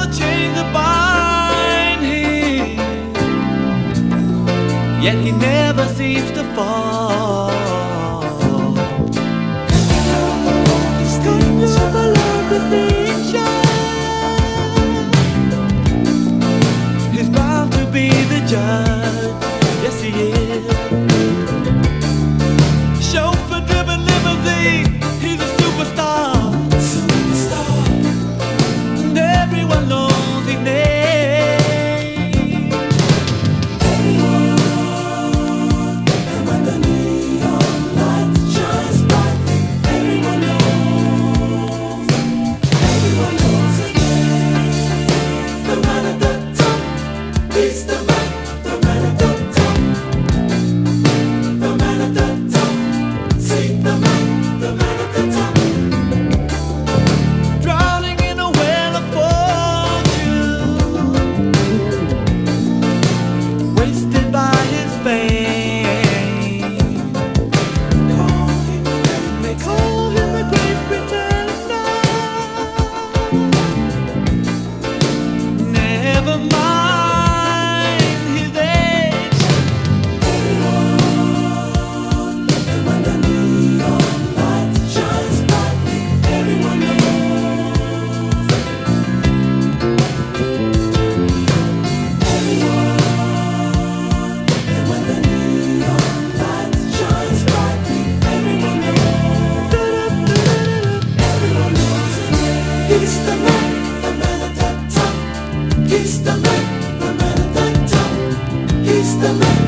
the chains that bind him, yet he never seems to fall. He's still the love of nature. He's bound to be the judge. Yes, he is. Chauffeur-driven limousine. He's a superstar. And everyone knows his name. And when the neon light shines brightly, everyone knows his name. The man at the top, he's the man at the top. The man at the top, see the man at the top. Drowning in a well of fortune, wasted by his fame. They call him the great pretender. Never mind his age. And when the neon light shines brightly, everyone knows. And when the neon light shines brightly, everyone knows. Everyone knows his name. He's the man at the top. He's the man at the top. He's the man.